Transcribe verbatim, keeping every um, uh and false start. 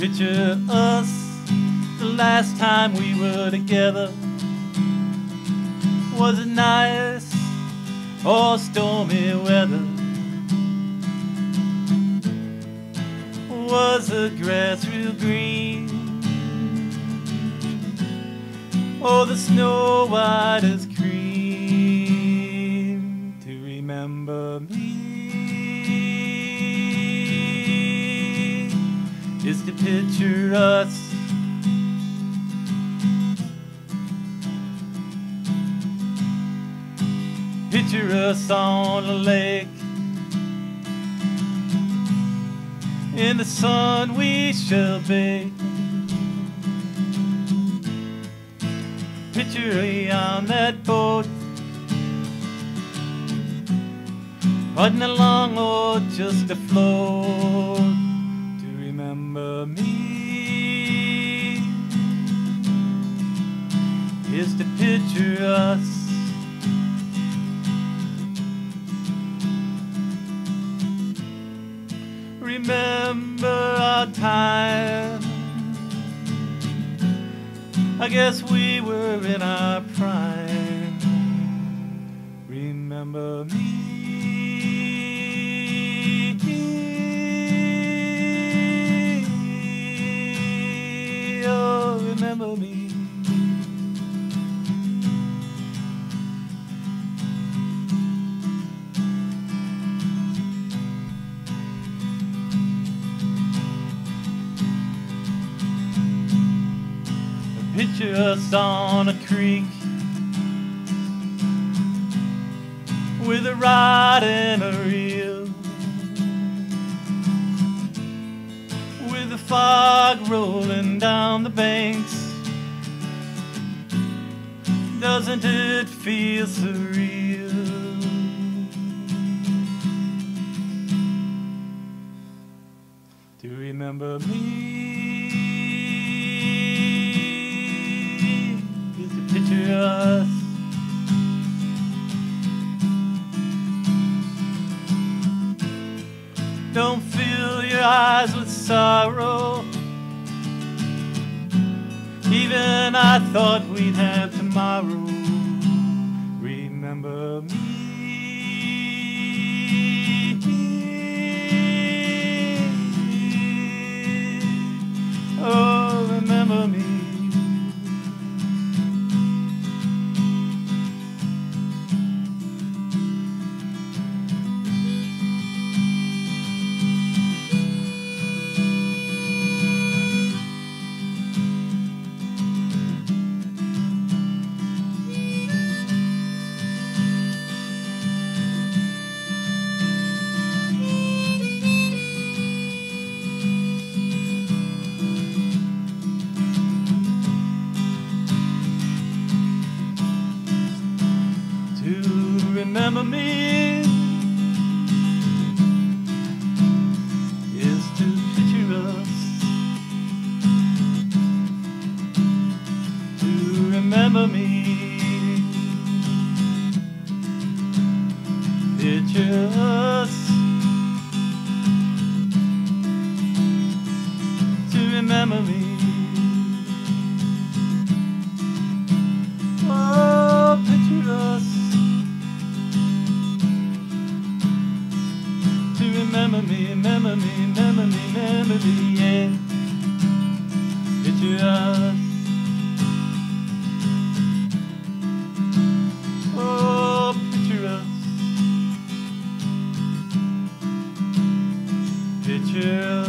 Picture us the last time we were together. Was it nice or stormy weather? Was the grass real green? Or the snow white as cream? To remember me is to picture us Picture us on a lake. In the sun we shall bake. Picture me on that boat, putting along or just afloat. To remember me is to picture us. Remember our time. I guess we were in our prime. Remember me. Oh, remember me. Picture us on a creek with a rod and a reel, with the fog rolling down the banks. Doesn't it feel surreal? To remember me. Picture us. Don't fill your eyes with sorrow. Even I thought we'd have tomorrow. Remember me. Oh, remember me. Remember me is to picture us. To remember me, picture us. To remember me. Oh, picture us. Remember me, remember me, remember me, remember me, yeah. Picture us. Oh, picture us. Picture us.